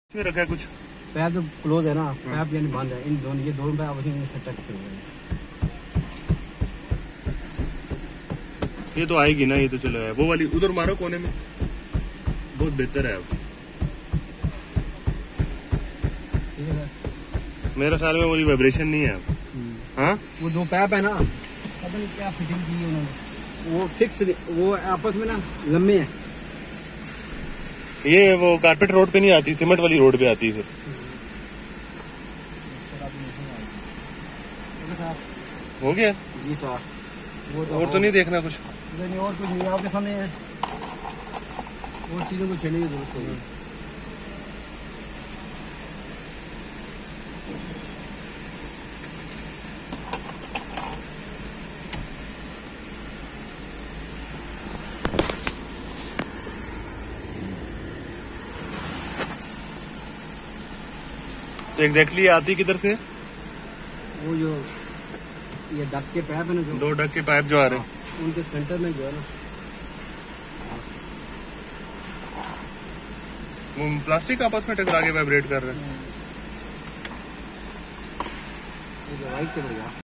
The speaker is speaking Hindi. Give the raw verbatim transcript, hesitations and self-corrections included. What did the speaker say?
इसमें रखा है कुछ पैप जो क्लोज है ना, पैप यानी बंद है, इन दोनों ये दोनों पैप उसी में से टच हो गए। ये तो आएगी ना, ये तो चलो है वो वाली उधर मारो कोने में, बहुत बेहतर है। अब मेरे ख्याल में वो वाइब्रेशन नहीं है अब। हाँ वो दो पैप है ना, पता नहीं क्या फिटिंग की है उन्होंने, वो फिक्स, वो आपस में ना लम्बे हैं। ये वो कारपेट रोड पे नहीं आती, सीमेंट वाली रोड पे आती है। फिर हो गया जी सर। वो तो और तो नहीं देखना कुछ, नहीं और कुछ नहीं, आपके सामने है, और चीजों को छेड़ने की जरूरत होगी। तो एग्जैक्टली आती किधर से? वो जो ये डक के पाइप है ना, जो दो डक के पाइप जो आ रहे हैं उनके सेंटर में जो है ना, वो प्लास्टिक आपस में टकरा के वाइब्रेट कर रहे हैं। वाइट कलर का